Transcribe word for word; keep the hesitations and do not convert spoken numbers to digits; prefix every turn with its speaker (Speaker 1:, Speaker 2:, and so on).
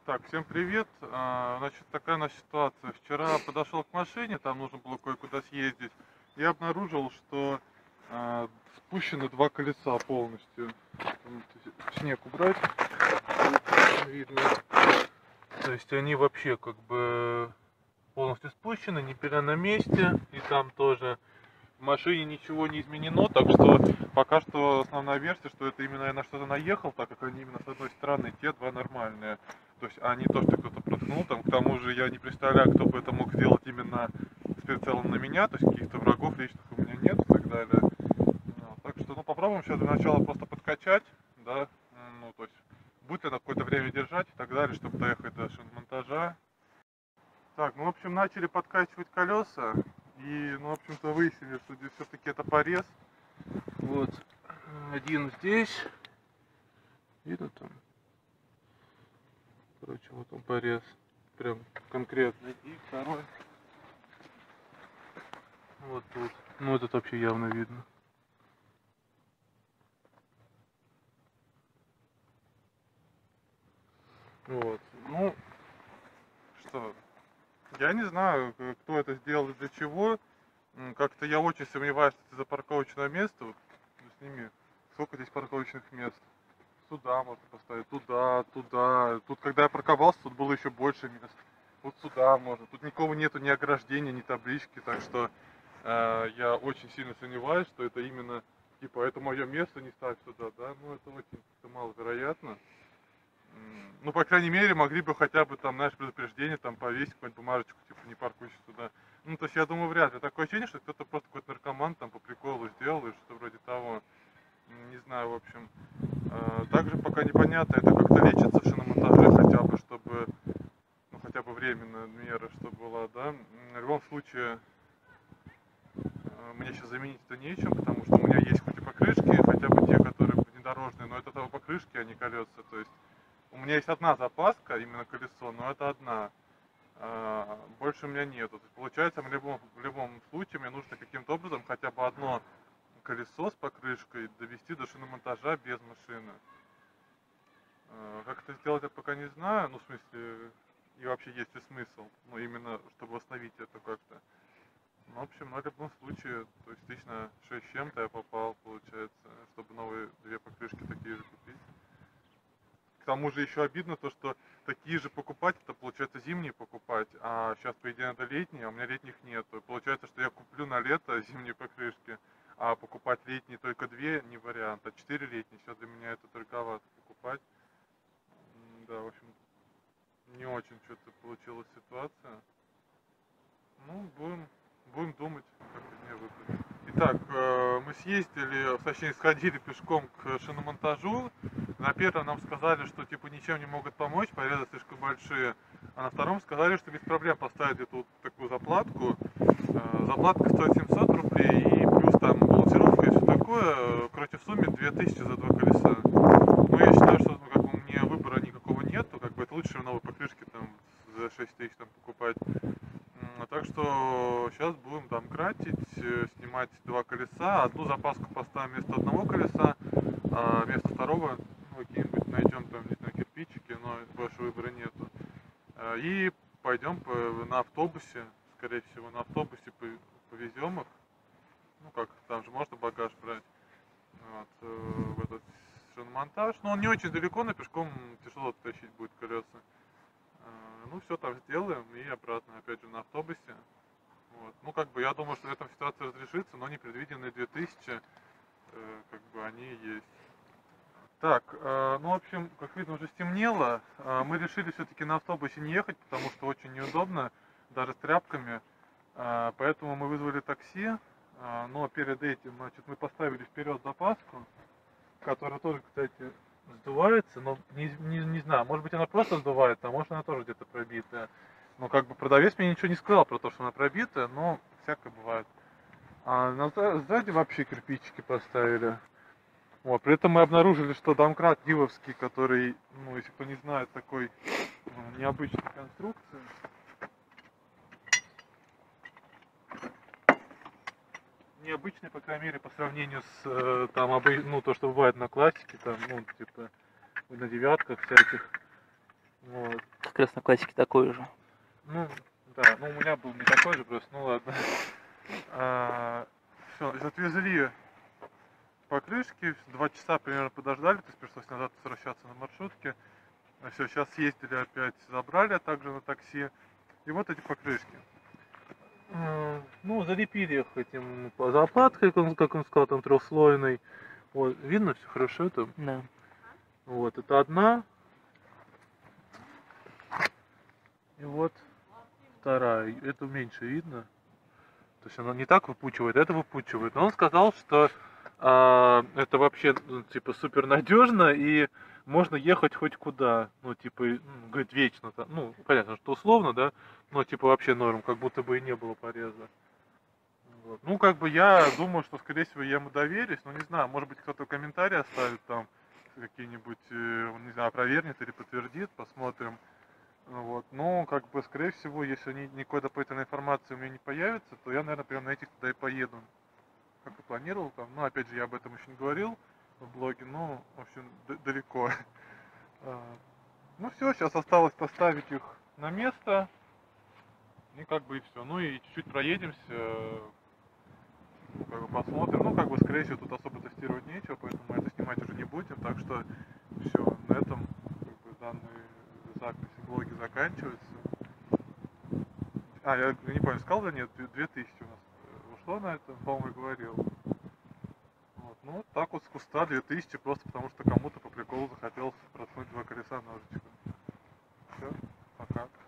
Speaker 1: Так, всем привет. А, Значит, такая у нас ситуация. Вчера подошел к машине, там нужно было кое-куда съездить. Я обнаружил, что а, спущены два колеса полностью. Там, то есть, снег убрать, видно. То есть они вообще как бы полностью спущены, не пера на месте. И там тоже в машине ничего не изменено, так что пока что основная версия, что это именно я на что-то наехал, так как они именно с одной стороны, те два нормальные. То есть, а не то, что кто-то проткнул там. К тому же я не представляю, кто бы это мог сделать именно с прицелом на меня, то есть каких-то врагов личных у меня нет и так далее. Ну, так что, ну, попробуем сейчас для начала просто подкачать, да, ну, то есть, будет ли на какое-то время держать и так далее, чтобы доехать до шиномонтажа. Так, ну, в общем, начали подкачивать колеса, и, ну, в общем-то, выяснили, что здесь все-таки это порез. Вот, один здесь, видно там, короче, вот он порез, прям конкретный, и второй, вот тут, ну, этот вообще явно видно. Вот, ну, что, я не знаю, кто это сделал и для чего. Как-то я очень сомневаюсь, что это за парковочное место. Вот, сними, сколько здесь парковочных мест. Сюда можно поставить, туда, туда. Тут, когда я парковался, тут было еще больше мест. Вот сюда можно. Тут никого нету, ни ограждения, ни таблички. Так что э, я очень сильно сомневаюсь, что это именно, типа, это мое место, не ставь сюда, да. Ну, это очень маловероятно. Ну, по крайней мере, могли бы хотя бы там, знаешь, предупреждение там повесить, какую-нибудь бумажечку, типа, не паркуйся туда. Ну, то есть, я думаю, вряд ли. Такое ощущение, что кто-то просто какой-то наркоман там по приколу сделал, или что-то вроде того. Не знаю, в общем. Также пока непонятно, это как-то лечится в шиномонтаже хотя бы, чтобы, ну, хотя бы временная мера, чтобы была, да. В любом случае, мне сейчас заменить-то нечем, потому что у меня есть хоть и покрышки, хотя бы те, которые внедорожные, но это того покрышки, а не колеса, то есть. У меня есть одна запаска, именно колесо, но это одна. А, больше у меня нету. То есть, получается, в любом, в любом случае мне нужно каким-то образом хотя бы одно колесо с покрышкой довести до шиномонтажа без машины. А, как это сделать, я пока не знаю. Ну, в смысле, и вообще есть ли смысл. Ну, именно, чтобы восстановить это как-то. Ну, в общем, ну, в любом случае, то есть лично шесть с чем-то я попал, получается, чтобы новые две покрышки такие же купить. К тому же еще обидно то, что такие же покупать, это получается зимние покупать, а сейчас, по идее, надо летние, а у меня летних нету. Получается, что я куплю на лето зимние покрышки, а покупать летние только две не вариант, а четыре летние, сейчас для меня это тороковато покупать. Да, в общем, не очень что-то получилась ситуация. Ну, будем, будем думать, как из нее выбраться. Итак, мы съездили, точнее сходили пешком к шиномонтажу. На первом нам сказали, что типа ничем не могут помочь, порезы слишком большие. А на втором сказали, что без проблем поставить эту такую заплатку. Заплатка стоит семьсот рублей и плюс там балансировка и все такое. Короче, в сумме две тысячи за два колеса. Ну, я считаю, что ну, как бы, у меня выбора никакого нету. Как бы это лучше новые покрышки там за шесть тысяч там покупать. Так что сейчас будем там кратить, снимать два колеса, одну запаску поставим вместо одного колеса, а вместо второго ну, какие-нибудь найдем там, не знаю, кирпичики, но больше выбора нету. И пойдем на автобусе, скорее всего, на автобусе повезем их. Ну как, там же можно багаж брать. Вот, в этот шиномонтаж. Но он не очень далеко, но пешком тяжело тащить будет колеса. Ну, все там сделаем и обратно, опять же, на автобусе. Вот. Ну, как бы, я думаю, что в этом ситуация разрешится, но непредвиденные две тысячи, э, как бы, они есть. Так, э, ну, в общем, как видно, уже стемнело. Э, мы решили все-таки на автобусе не ехать, потому что очень неудобно, даже с тряпками. Э, поэтому мы вызвали такси. Э, но перед этим, значит, мы поставили вперед запаску, которая тоже, кстати, сдувается, но не, не, не знаю, может быть она просто сдувается, а может она тоже где-то пробитая. Но как бы продавец мне ничего не сказал про то, что она пробитая, но всякое бывает. А на, сзади вообще кирпичики поставили. Вот, при этом мы обнаружили, что домкрат дивовский, который, ну, если кто не знает, такой ну, необычной конструкции. Необычный, по крайней мере, по сравнению с там, обы... ну, то, что бывает на классике, там, ну, типа, на девятках всяких. Вот.
Speaker 2: Как раз на классике такой же.
Speaker 1: Ну, да, ну у меня был не такой же просто, ну ладно. А, все, отвезли покрышки, два часа примерно подождали, то есть пришлось назад возвращаться на маршрутке. Все, сейчас съездили опять, забрали также на такси. И вот эти покрышки. М, Ну, залепили их этим по- заплаткой, как он, как он сказал, там трехслойной. Вот, видно все хорошо это.
Speaker 2: Да.
Speaker 1: Вот, это одна. И вот вторая. Эту меньше видно. То есть она не так выпучивает, это выпучивает. Но он сказал, что а, это вообще ну, типа супер надежно и можно ехать хоть куда. Ну, типа, и, ну, говорит, вечно. там. Ну, понятно, что условно, да, но типа вообще норм, как будто бы и не было пореза. Вот. Ну, как бы я думаю, что, скорее всего, я ему доверюсь, но не знаю, может быть, кто-то комментарий оставит там какие-нибудь, э, не знаю, опровергнет или подтвердит, посмотрим. Ну вот. Но, как бы, скорее всего, если ни, никакой дополнительной информации у меня не появится, то я, наверное, прямо на этих туда и поеду, как и планировал там. Ну, опять же, я об этом еще не говорил в блоге, но, в общем, д- далеко. А, Ну, все, сейчас осталось поставить их на место, и как бы и все. Ну, и чуть-чуть проедемся, ну, как бы посмотрим. Ну, как бы, скорее всего, тут особо тестировать нечего, поэтому мы это снимать уже не будем. Так что все, на этом как бы, данные записи блоги заканчиваются. А, я не помню, сказал ли нет, две тысячи у нас э, ушло на это, по-моему, я говорил. Вот. Ну, вот так вот с куста две тысячи, просто потому что кому-то по приколу захотелось проткнуть два колеса ножичком. Все, пока.